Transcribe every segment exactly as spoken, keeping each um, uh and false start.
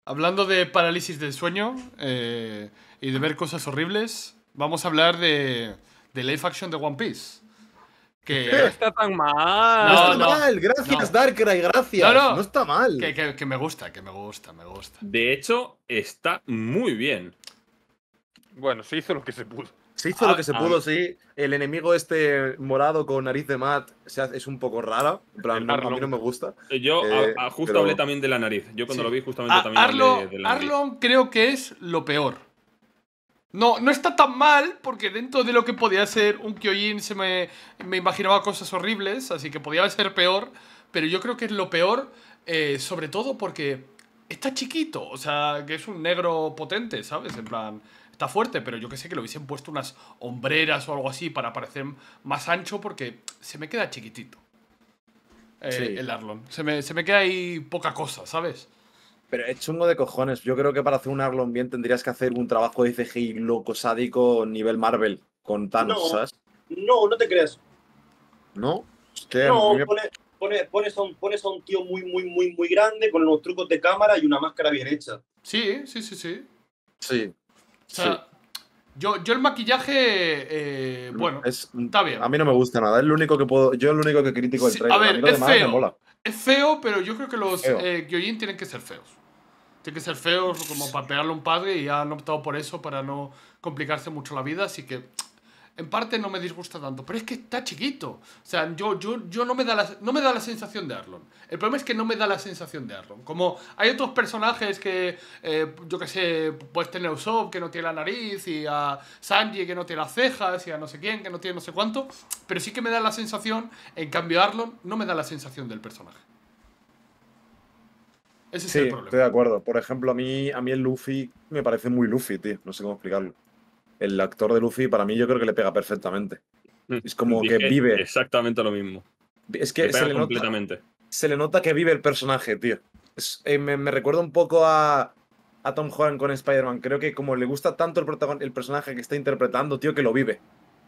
Hablando de parálisis del sueño eh, y de ver cosas horribles, vamos a hablar de, de live action de One Piece. Que Que no está tan mal. No No, está no, mal, gracias no. Darkrai, gracias. No, no. No está mal. que, que- que me gusta, que me gusta, me gusta. De hecho, está muy bien. Bueno, se hizo lo que se pudo. Se hizo Ah, lo que se ah. pudo, sí. El enemigo este morado con nariz de Matt se hace- es un poco rara. En plan, El no- a mí Arlong. no me gusta. Yo Eh, a- a- justo pero- hablé también de la nariz. Yo cuando Sí. lo vi justamente A- también Arlo- hablé de la nariz. Arlong creo que es lo peor. No, no está tan mal, porque dentro de lo que podía ser un Kyojin se me, me imaginaba cosas horribles, así que podía ser peor, pero yo creo que es lo peor, eh, sobre todo porque está chiquito, o sea, que es un negro potente, ¿sabes? En plan, está fuerte, pero yo que sé que le hubiesen puesto unas hombreras o algo así para parecer más ancho, porque se me queda chiquitito. eh, Sí. El Arlong. Se me, se me queda ahí poca cosa, ¿sabes? Pero es chungo de cojones. Yo creo que para hacer un Arlong bien tendrías que hacer un trabajo de C G I loco, sádico, nivel Marvel, con Thanos, No. ¿sabes? No, no te creas. ¿No? Es que a No, mí me- pone- pone- pones, a un, pones a un tío muy, muy, muy, muy grande con unos trucos de cámara y una máscara bien hecha. Sí, sí, sí, sí. Sí. O sea, yo, yo el maquillaje, eh, sí. bueno, Es- está bien. A mí no me gusta nada. Es lo único que puedo. Yo es lo único que critico del Sí, trailer. a ver, mí lo es demás me feo. mola. Es feo, pero yo creo que los Feo. eh, Gyojin tienen que ser feos. Tienen que ser feos como para pegarle a un padre y han optado por eso para no complicarse mucho la vida, así que en parte no me disgusta tanto, pero es que está chiquito. O sea, yo, yo, yo no, me da la, no me da la sensación de Arlong. El problema es que no me da la sensación de Arlong. Como hay otros personajes que, eh, yo que sé, puedes tener a Usopp que no tiene la nariz, y a Sanji que no tiene las cejas, y a no sé quién que no tiene no sé cuánto, pero sí que me da la sensación, en cambio Arlong no me da la sensación del personaje. Ese Sí, es el estoy de problema. acuerdo. Por ejemplo, a mí, a mí el Luffy me parece muy Luffy, tío. No sé cómo explicarlo. El actor de Luffy, para mí, yo creo que le pega perfectamente. Es como que Dije vive. exactamente lo mismo. Es Le que pega se le, nota, completamente. se le nota que vive el personaje, tío. Es- eh, me, me recuerda un poco a, a Tom Holland con Spider-Man. Creo que como le gusta tanto el, protagon- el personaje que está interpretando, tío, que lo vive.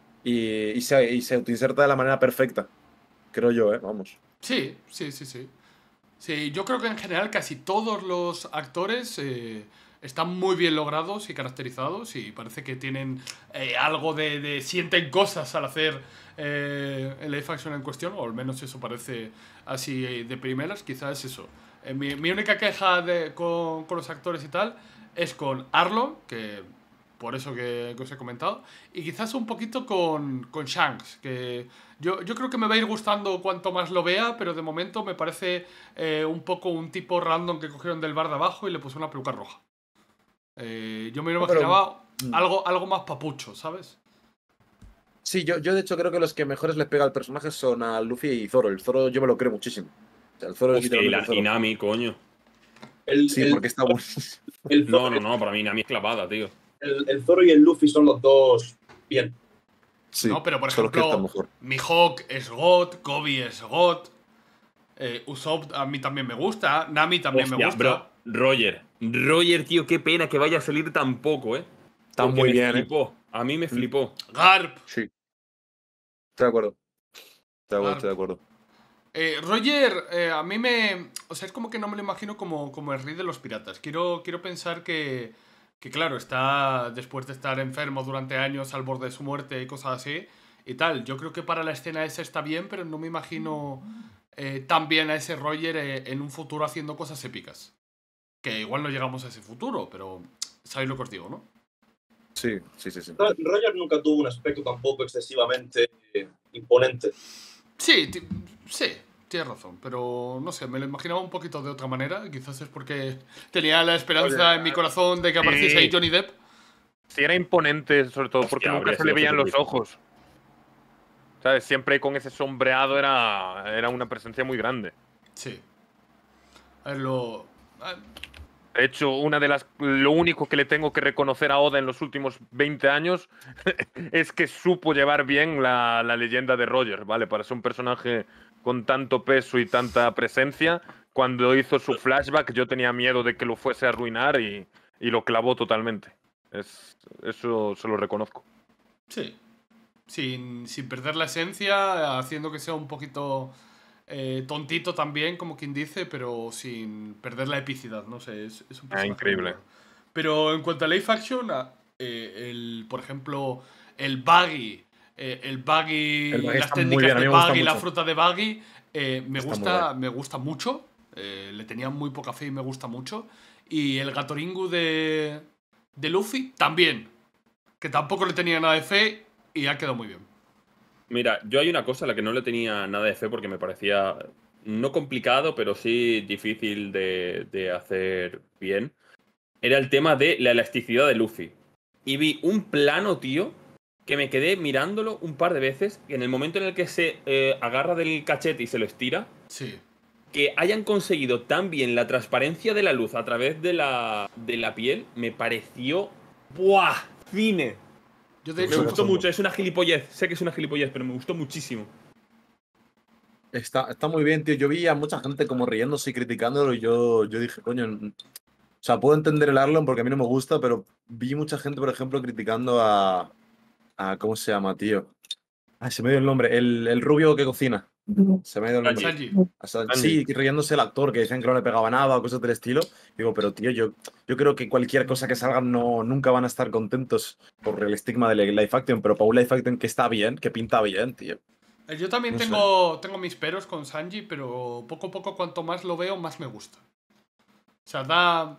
Y, y se, y se autoinserta de la manera perfecta. Creo yo, ¿eh? Vamos. Sí, sí, sí, sí. Sí, yo creo que en general casi todos los actores eh, están muy bien logrados y caracterizados y parece que tienen eh, algo de, de- sienten cosas al hacer eh, el live action en cuestión, o al menos eso parece así eh, de primeras, quizás es eso. Eh, mi, mi única queja de- con, con los actores y tal es con Arlong, que por eso que, que os he comentado, y quizás un poquito con, con Shanks, que yo, yo creo que me va a ir gustando cuanto más lo vea, pero de momento me parece eh, un poco un tipo random que cogieron del bar de abajo y le puso una peluca roja. Eh, yo me lo No, pero- imaginaba Mm. algo, algo más papucho, ¿sabes? Sí, yo, yo de hecho creo que los que mejores les pega al personaje son a Luffy y Zoro. El Zoro yo me lo creo muchísimo. O sea, el Zoro es Hostia, y, literalmente la, el Zoro. y Nami, coño. El, Sí, el- porque está bueno. el No, Zoro, no, no, para mí Nami es clavada, tío. el, el Zoro y el Luffy son los dos bien. Sí, No, pero por son los que están ejemplo, mejor. Mihawk es God, Kobe es God, eh, Usopp a mí también me gusta, Nami también me Hostia, gusta. bro, Roger. Roger, tío, qué pena que vaya a salir tan poco, ¿eh? Está Porque muy me bien, ¿eh? flipó. A mí me flipó. Garp. Sí. Estoy de acuerdo. Estoy de acuerdo, Claro. estoy de acuerdo. Eh, Roger, eh, a mí me... O sea, es como que no me lo imagino como, como el rey de los piratas. Quiero, quiero pensar que, que, claro, está después de estar enfermo durante años al borde de su muerte y cosas así y tal. Yo creo que para la escena esa está bien, pero no me imagino eh, tan bien a ese Roger eh, en un futuro haciendo cosas épicas. Que igual no llegamos a ese futuro, pero sabéis lo que os digo, ¿no? Sí, sí, sí, sí. Roger nunca tuvo un aspecto tampoco excesivamente eh, imponente. Sí, ti- sí, tienes razón, pero no sé, me lo imaginaba un poquito de otra manera. Quizás es porque tenía la esperanza Oye, en mi corazón de que apareciese sí. ahí Johnny Depp. Sí, era imponente, sobre todo porque Hostia, nunca habría se le sido veían los Jesucristo. ojos. ¿Sabes? Siempre con ese sombreado era, era una presencia muy grande. Sí. A ver, lo... ah, De hecho, una de las, lo único que le tengo que reconocer a Oda en los últimos veinte años es que supo llevar bien la, la leyenda de Roger, ¿vale? Para ser un personaje con tanto peso y tanta presencia, cuando hizo su flashback yo tenía miedo de que lo fuese a arruinar y, y lo clavó totalmente. Es, eso se lo reconozco. sí. Sin, sin perder la esencia, haciendo que sea un poquito eh, tontito también, como quien dice, pero sin perder la epicidad, no sé, es, es un Ah, personaje increíble. muy bueno. Pero en cuanto a live action, a- eh, el, por ejemplo, el Buggy, eh, el Buggy, El Buggy las está muy técnicas bien, a de mí me gusta Buggy, la mucho. fruta de Buggy, eh, me, Está muy gusta, me gusta mucho. Eh, le tenía muy poca fe y me gusta mucho. Y el Gatoringu de, de Luffy también, que tampoco le tenía nada de fe y ha quedado muy bien. Mira, yo hay una cosa a la que no le tenía nada de fe porque me parecía no complicado, pero sí difícil de, de hacer bien. Era el tema de la elasticidad de Luffy. Y vi un plano, tío, que me quedé mirándolo un par de veces. Y en el momento en el que se eh, agarra del cachete y se lo estira, Sí. que hayan conseguido tan bien la transparencia de la luz a través de la, de la piel, me pareció. ¡Buah! ¡Cine! Yo de Me Me hecho, gustó cachondo. mucho, es una gilipollez. Sé que es una gilipollez, pero me gustó muchísimo. Está, está muy bien, tío. Yo vi a mucha gente como riéndose y criticándolo y yo, yo dije, coño, n- o sea, puedo entender el Arlon porque a mí no me gusta, pero vi mucha gente, por ejemplo, criticando a, a ¿cómo se llama, tío? Ay, se me dio el nombre. El, el rubio que cocina. Se me ha ido el nombre. Sanji. Sanji. O sea, Sanji. sí, riéndose el actor, que decían que no le pegaba nada o cosas del estilo. Digo, pero tío, yo, yo creo que cualquier cosa que salga no, nunca van a estar contentos por el estigma del live action, pero para un live action que está bien, que pinta bien, tío. Eh, Yo también No sé. tengo, tengo mis peros con Sanji, pero poco a poco, cuanto más lo veo, más me gusta. O sea, da.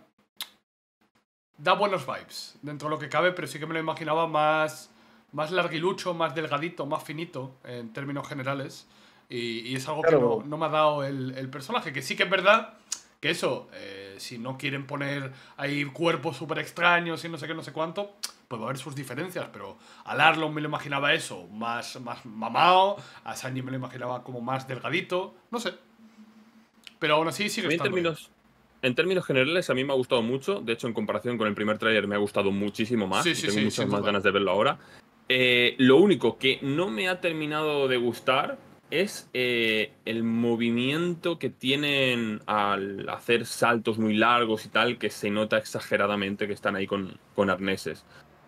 Da buenos vibes dentro de lo que cabe, pero sí que me lo imaginaba más, más larguilucho, más delgadito, más finito en términos generales. Y, y es algo que no, Claro. no me ha dado el, el personaje. Que sí que es verdad que eso, eh, si no quieren poner ahí cuerpos súper extraños y no sé qué, no sé cuánto, pues va a haber sus diferencias. Pero al Arlon me lo imaginaba eso, más, más mamado. A Sanji me lo imaginaba como más delgadito. No sé. Pero aún así sigue A mí en estando bien. términos, en términos generales, a mí me ha gustado mucho. De hecho, en comparación con el primer tráiler, me ha gustado muchísimo más. Sí, Y sí, tengo sí, muchas sin más duda. ganas de verlo ahora. Eh, lo único que no me ha terminado de gustar es eh, el movimiento que tienen al hacer saltos muy largos y tal, que se nota exageradamente que están ahí con, con arneses.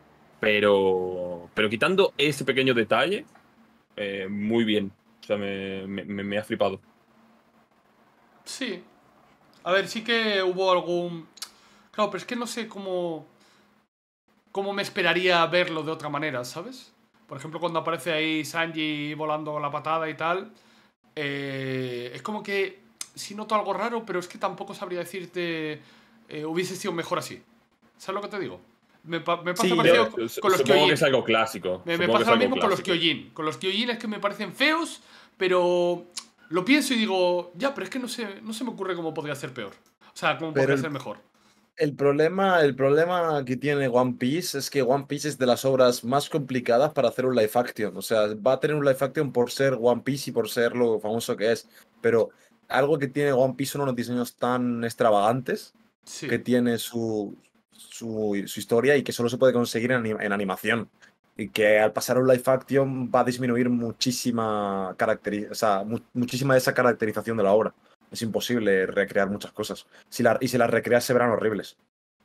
Pero, pero quitando ese pequeño detalle, eh, muy bien. O sea, me, me- me- me ha flipado. Sí. A ver, sí que hubo algún. Claro, pero es que no sé cómo. cómo me esperaría verlo de otra manera, ¿sabes? Por ejemplo, cuando aparece ahí Sanji volando la patada y tal. eh, es como que. Sí noto algo raro, pero es que tampoco sabría decirte. eh, hubiese sido mejor así. ¿Sabes lo que te digo? Me, pa- me pasa Sí, Yo, parecido yo, co- eh, su- con los supongo que es Kyojin. algo clásico. Me, me Supongo que pasa es lo algo mismo con los clásico. Kyojin. Con los Kyojin es que me parecen feos, pero lo pienso y digo, ya, pero es que no se, no se me ocurre cómo podría ser peor. O sea, cómo pero podría el, ser mejor. el problema, el problema que tiene One Piece es que One Piece es de las obras más complicadas para hacer un live action. O sea, va a tener un live action por ser One Piece y por ser lo famoso que es. Pero algo que tiene One Piece son unos diseños tan extravagantes que Sí. tiene su, su, su historia y que solo se puede conseguir en, anim- en animación. Y que al pasar a un live action va a disminuir muchísima, caracteri- o sea, mu- muchísima de esa caracterización de la obra. Es imposible recrear muchas cosas. Si la- y si las recreas se verán horribles.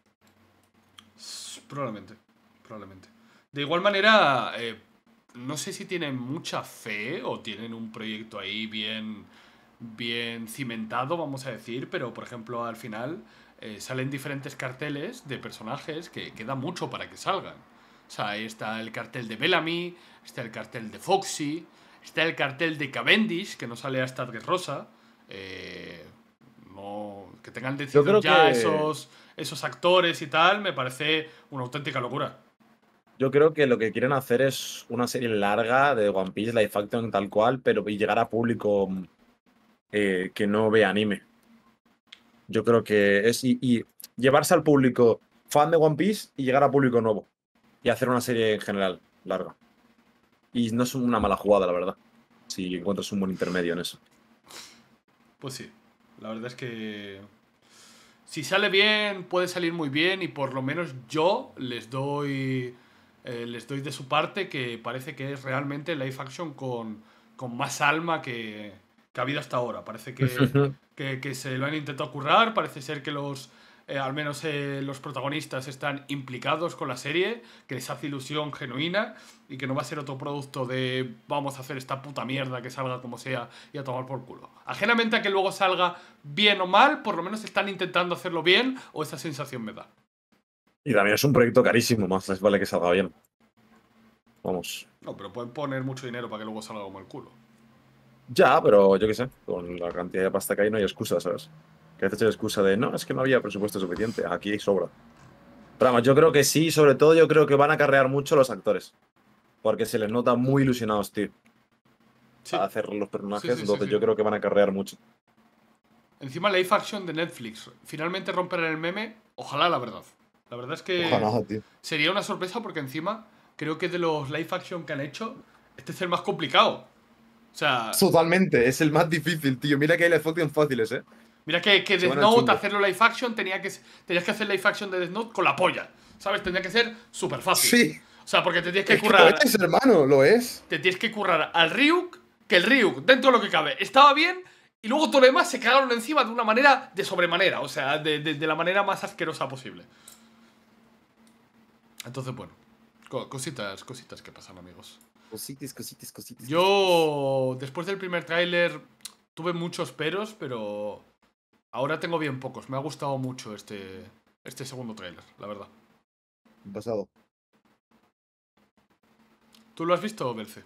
S- Probablemente. Probablemente. De igual manera, eh, no sé si tienen mucha fe o tienen un proyecto ahí bien, bien cimentado, vamos a decir, pero por ejemplo, al final eh, salen diferentes carteles de personajes que queda mucho para que salgan. O sea, ahí está el cartel de Bellamy, está el cartel de Foxy, está el cartel de Cavendish, que no sale hasta Rosa. Eh, no, que tengan Yo decidido creo ya que, esos, esos actores y tal, me parece una auténtica locura. yo creo que lo que quieren hacer es una serie larga de One Piece, live action tal cual, pero y llegar a público eh, que no ve anime. Yo creo que es y, y llevarse al público fan de One Piece y llegar a público nuevo. Y hacer una serie en general larga. Y no es una mala jugada, la verdad. Si encuentras un buen intermedio en eso. Pues sí, la verdad es que si sale bien, puede salir muy bien y por lo menos yo les doy eh, les doy de su parte que parece que es realmente live action con, con más alma que, que ha habido hasta ahora. Parece que, que, que se lo han intentado currar, parece ser que los eh, al menos eh, los protagonistas están implicados con la serie, que les hace ilusión genuina y que no va a ser otro producto de vamos a hacer esta puta mierda que salga como sea y a tomar por culo. Ajenamente a que luego salga bien o mal, por lo menos están intentando hacerlo bien, o esa sensación me da. Y también es un proyecto carísimo, más les vale que salga bien. Vamos. No, pero pueden poner mucho dinero para que luego salga como el culo. Ya, pero yo qué sé, con la cantidad de pasta que hay no hay excusa, ¿sabes? Que a veces hay excusa de, no, es que no había presupuesto suficiente, aquí hay sobra. Pero vamos, yo creo que sí, sobre todo yo creo que van a acarrear mucho los actores. Porque se les nota muy ilusionados, tío. Sí. A hacer los personajes, Sí, sí, sí, entonces sí. yo creo que van a acarrear mucho. Encima live action de Netflix. Finalmente romper el meme, ojalá la verdad. La verdad es que Ojalá, tío. sería una sorpresa porque encima creo que de los live action que han hecho, este es el más complicado. O sea, Totalmente, es el más difícil, tío. Mira que hay live action fáciles, ¿eh? mira que, que Se Death van al Note, chungo. hacerlo live action, tenía que, tenías que hacer live action de Death Note con la polla. ¿Sabes? Tendría que ser súper fácil. Sí. O sea, porque te tienes que Es que lo currar. es, hermano, lo es. Te tienes que currar al Ryuk, que el Ryuk, dentro de lo que cabe, estaba bien, y luego todo lo demás se cagaron encima de una manera de sobremanera, o sea, de, de, de la manera más asquerosa posible. Entonces, bueno, co- cositas, cositas que pasan, amigos. Cositas, cositas, cositas. Yo, después del primer tráiler, tuve muchos peros, pero ahora tengo bien pocos. Me ha gustado mucho este, este segundo tráiler, la verdad. Pasado. ¿Tú lo has visto, Belce?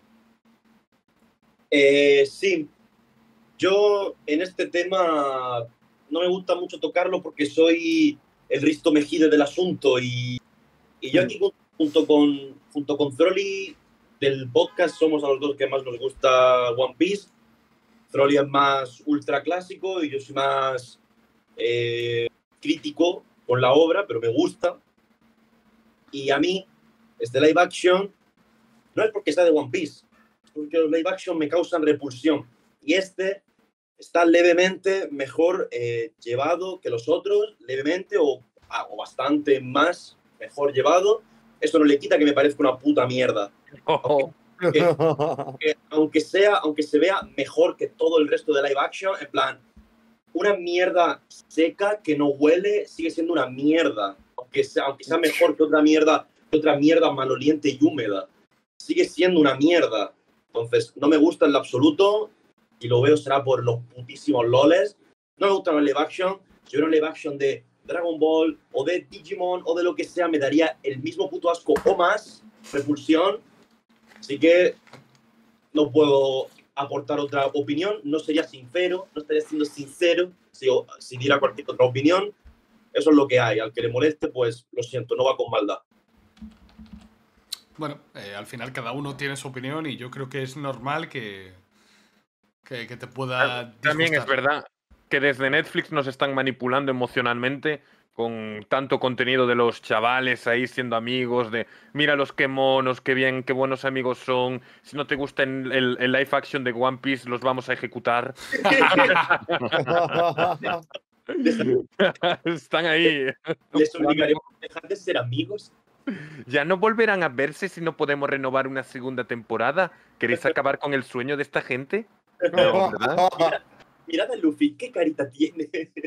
Eh, sí, yo en este tema no me gusta mucho tocarlo porque soy el Risto Mejide del asunto y, y yo aquí junto con, junto con Zroly del podcast somos a los dos que más nos gusta One Piece. Zroly es más ultra clásico y yo soy más eh, crítico con la obra, pero me gusta. Y a mí, este live action no es porque sea de One Piece, es porque los live action me causan repulsión. Y este está levemente mejor eh, llevado que los otros, levemente o, o bastante más mejor llevado. Eso no le quita que me parezca una puta mierda. Oh, Que, que aunque sea, aunque se vea mejor que todo el resto de live action, en plan, una mierda seca que no huele sigue siendo una mierda. Aunque sea, aunque sea mejor que otra mierda, que otra mierda maloliente y húmeda. Sigue siendo una mierda. Entonces, no me gusta en lo absoluto y lo veo será por los putísimos loles. No me gustan los live action. Si hubiera un live action de Dragon Ball o de Digimon o de lo que sea, me daría el mismo puto asco o más, repulsión. Así que no puedo aportar otra opinión. No sería sincero, no estaría siendo sincero si, si diera cualquier otra opinión. Eso es lo que hay. Al que le moleste, pues lo siento, no va con maldad. Bueno, eh, al final cada uno tiene su opinión y yo creo que es normal que, que, que te pueda también es disgustar. verdad que desde Netflix nos están manipulando emocionalmente con tanto contenido de los chavales ahí siendo amigos, de míralos qué monos, qué bien, qué buenos amigos son. Si no te gusta el, el, el live action de One Piece, los vamos a ejecutar. Están ahí. ¿Les obligaremos a dejar de ser amigos? Ya no volverán a verse si no podemos renovar una segunda temporada. ¿Queréis acabar con el sueño de esta gente? No, ¿verdad? Mira, mirad a Luffy, qué carita tiene.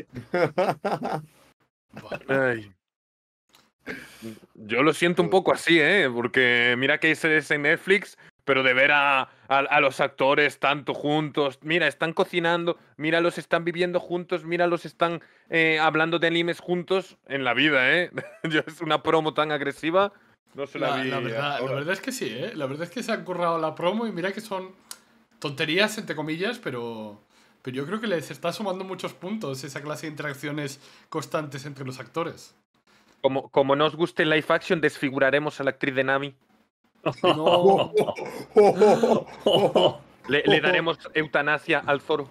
Ay. Yo lo siento un poco así, ¿eh? Porque mira que es en Netflix, pero de ver a, a, a los actores tanto juntos, mira, están cocinando, mira, los están viviendo juntos, mira, los están eh, hablando de animes juntos en la vida, ¿eh? Yo es una promo tan agresiva, no se la, La, vi. la verdad, la verdad es que sí, ¿eh? La verdad es que se han currado la promo y mira que son tonterías, entre comillas, pero, pero yo creo que les está sumando muchos puntos esa clase de interacciones constantes entre los actores. Como, como no os guste el live action, desfiguraremos a la actriz de Nami. No. Le, le daremos eutanasia al Zoro.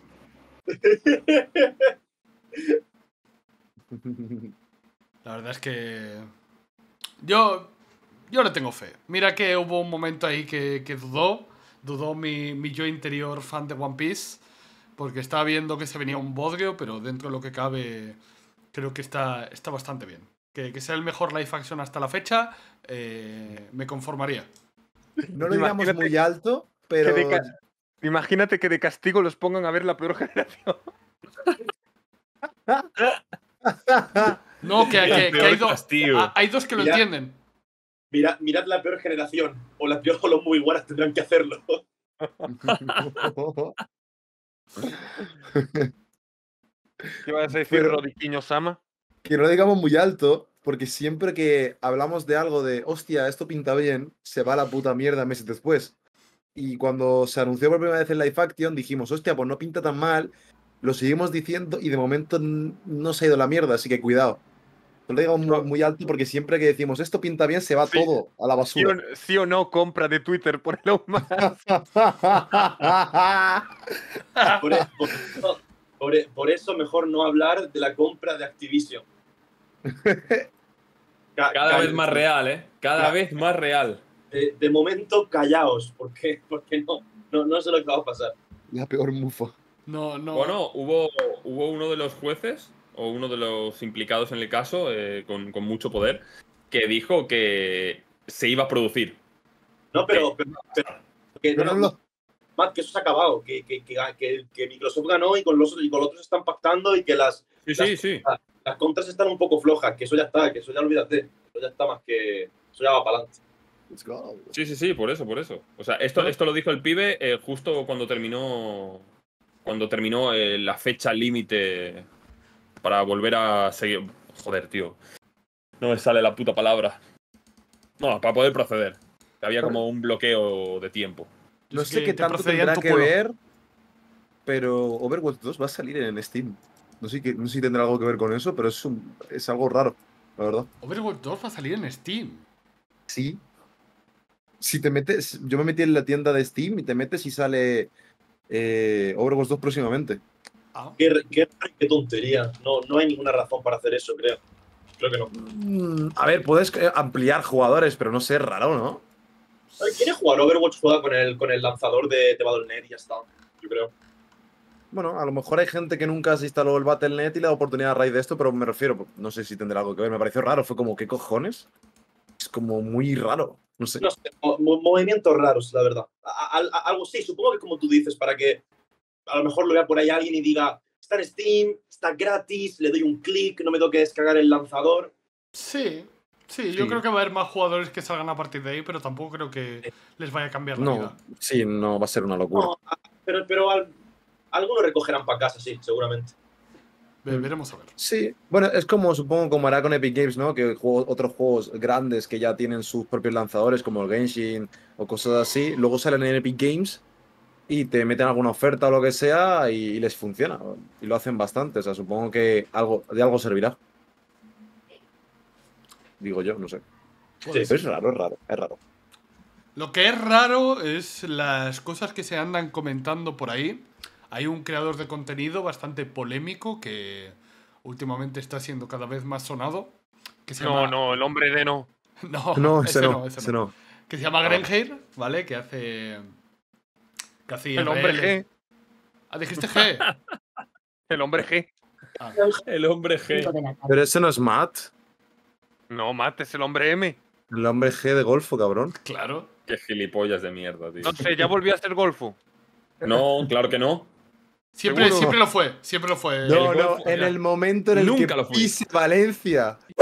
La verdad es que yo, yo le tengo fe. Mira que hubo un momento ahí que, que dudó, dudó mi, mi yo interior fan de One Piece, porque estaba viendo que se venía un bodrio, pero dentro de lo que cabe creo que está, está bastante bien. Que, que sea el mejor live action hasta la fecha, eh, me conformaría. No lo digamos Imagínate muy alto, que pero. de ca- Imagínate que de castigo los pongan a ver la peor generación. No, que, que- que hay, peor dos, castigo. ah, hay dos que lo Mira. entienden. Mirad, mirad la peor generación. O la peor o los muy buenas tendrán que hacerlo. ¿Qué vas a decir, Pero- Rodiquiño Sama? Que no lo digamos muy alto, porque siempre que hablamos de algo de, hostia, esto pinta bien, se va a la puta mierda meses después. Y cuando se anunció por primera vez en Live Action, dijimos, hostia, pues no pinta tan mal, lo seguimos diciendo y de momento n- no se ha ido a la mierda, así que cuidado. No lo digamos muy, muy alto porque siempre que decimos, esto pinta bien, se va Sí. todo a la ¿Sí o, basura. sí o no compra de Twitter por Elon Musk? Por, e- por eso, por e- por eso mejor no hablar de la compra de Activision. Ca- Cada ca- vez más real, ¿eh? Cada Claro. vez más real. De, de momento, callaos, porque, porque no, no, no sé lo que va a pasar. La peor mufa. No, no. Bueno, hubo, hubo uno de los jueces, o uno de los implicados en el caso, eh, con, con mucho poder, que dijo que se iba a producir. No, pero, pero, pero- que, No, no, no, no. Matt, que eso se ha acabado, que, que, que, que- que Microsoft ganó y con los y con los otros están pactando y que las, Sí, las, sí, sí. las contras están un poco flojas, que eso ya está, que eso ya olvídate, eso ya está más que, eso ya va para adelante. Let's go. Sí, sí, sí, por eso, por eso. O sea, esto, esto lo dijo el pibe eh, justo cuando terminó. Cuando terminó eh, la fecha límite para volver a seguir. Joder, tío. No me sale la puta palabra. No, para poder proceder. Había como un bloqueo de tiempo. Yo No sé sé que qué te tanto procedía en tendrá tu que pueblo. ver, pero Overwatch dos va a salir en Steam. No sé, qué- no sé si tendrá algo que ver con eso, pero es, un- es algo raro, la verdad. Overwatch dos va a salir en Steam. Sí. Si te metes, yo me metí en la tienda de Steam y te metes y sale eh, Overwatch dos próximamente. Ah. Qué, qué, qué tontería, no, no hay ninguna razón para hacer eso, creo. Creo que no. Mm, a ver, puedes eh, ampliar jugadores, pero no sé, raro, ¿no? A ver, ¿quiere jugar Overwatch? Juega con el, con el lanzador de, de Battle punto net y ya está, yo creo. Bueno, a lo mejor hay gente que nunca se instaló el Battle punto net y le da oportunidad a raíz de esto, pero me refiero, no sé si tendrá algo que ver. Me pareció raro, fue como, ¿qué cojones? Es como muy raro, no sé. No sé, mo- mo- movimientos raros, la verdad. A- a- a- algo sí, supongo que como tú dices, para que a lo mejor lo vea por ahí alguien y diga, está en Steam, está gratis, le doy un clic, no me tengo que descargar el lanzador. Sí, sí, yo Sí. creo que va a haber más jugadores que salgan a partir de ahí, pero tampoco creo que les vaya a cambiar la No, vida. sí, no va a ser una locura. No, a- pero, pero al- algunos recogerán para casa, sí, seguramente. Ve- Veremos a ver. Sí, bueno, es como, supongo, como hará con Epic Games, ¿no? Que juegos- otros juegos grandes que ya tienen sus propios lanzadores, como el Genshin o cosas así, luego salen en Epic Games y te meten alguna oferta o lo que sea y, y les funciona. Y lo hacen bastante, o sea, supongo que algo, de algo servirá. Digo yo, no sé. Puede Sí, Pero es raro, es raro, es raro. Lo que es raro es las cosas que se andan comentando por ahí. Hay un creador de contenido bastante polémico que últimamente está siendo cada vez más sonado. Que se No, llama... no, el hombre de no. No, No, ese, no, ese no. Que se llama Grenheir, ¿vale? Que hace. Que hace El hombre I R L. G. Ah, dijiste G. El hombre G. Ah, El hombre G. Pero ese no es Matt, No, Matt, es el hombre M. el hombre G de Golfo, cabrón. claro. Qué gilipollas de mierda, tío. No sé, ya volvió a ser golfo. No, claro que no. Siempre, Seguro. siempre lo fue. Siempre lo fue. No, El no, Golfo, en mira. el momento en el Nunca que lo fui. pise Valencia